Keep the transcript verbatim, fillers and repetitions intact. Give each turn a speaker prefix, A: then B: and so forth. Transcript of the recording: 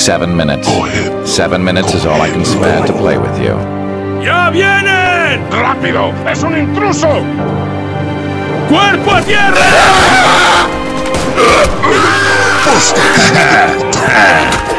A: seven minutes. Seven minutes is all I can spare to play with you.
B: ¡Ya vienen!
C: ¡Rápido! ¡Es un intruso!
B: ¡Cuerpo a tierra!